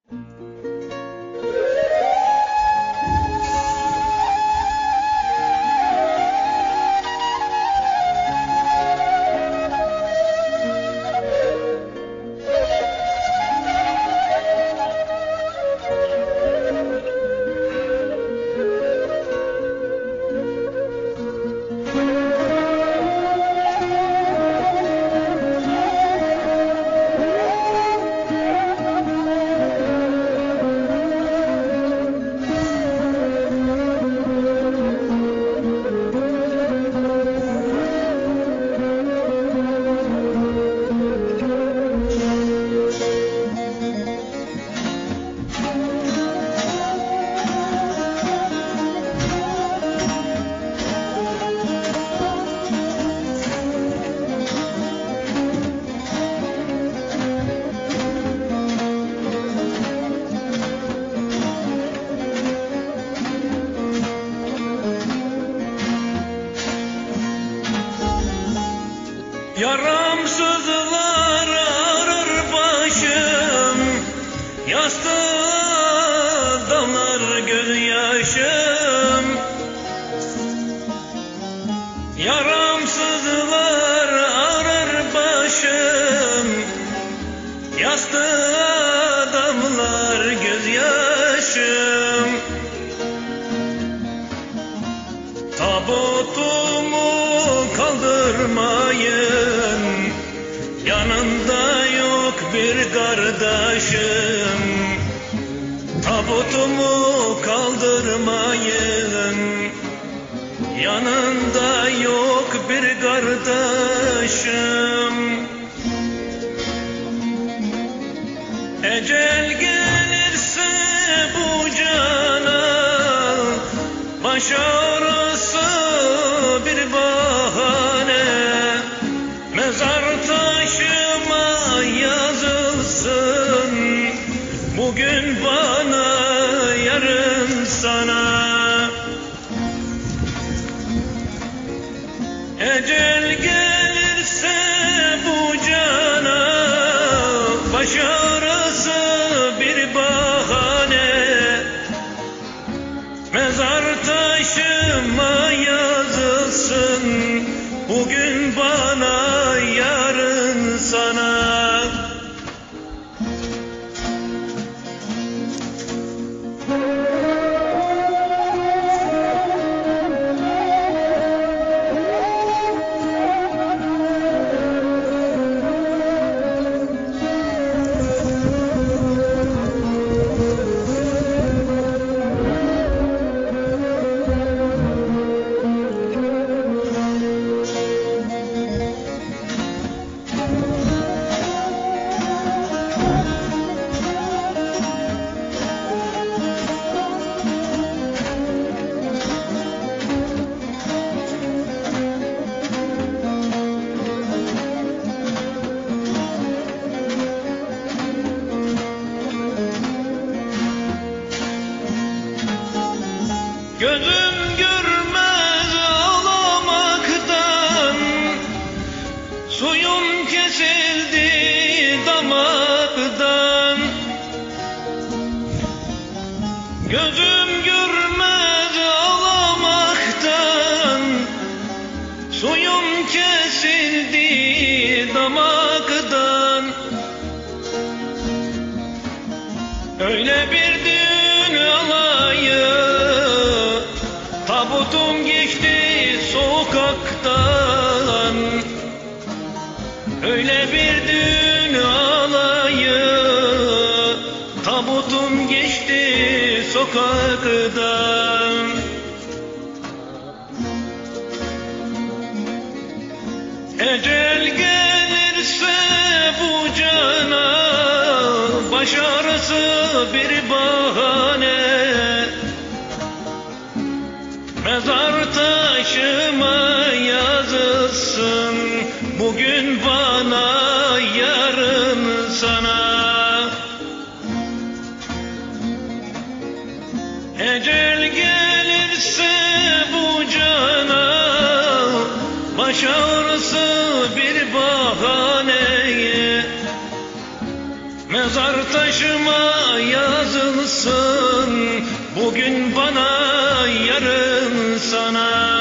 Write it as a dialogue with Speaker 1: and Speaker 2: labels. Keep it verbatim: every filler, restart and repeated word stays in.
Speaker 1: Yaramsızlar arar başım, yastığa damlar gözyaşım. Yaramsızlar arar başım, yastığa damlar gözyaşım. Tabutumu kaldırmayın, yanında yok bir kardeşim. Tabutumu kaldırmayın, yanında yok bir kardeşim. Ecel gelirse bu cana, baş ağrısı bir bahane. Mezar taşıma yazılsın, bugün bana yarın sana. Ecel gelirse bu cana, baş ağrısı bir bahane. Mezar taşıma yazılsın, bugün bana yarın sana. Gözüm görmez ağlamaktan, suyum kesildi damaktan. Gözüm görmez ağlamaktan, suyum kesildi damaktan. Öyle bir düğün alayı, tabutum geçti sokaktan. Öyle bir düğün alayı, tabutum geçti sokaktan. Ecel gelirse bu cana, baş ağrısı bir bahane. Mezar taşıma yazılsın, bugün bana yarın sana. Ecel gelirse bu cana, baş ağrısı bir bahane. Mezar taşıma yazılsın, Bugün bana, yarın sana.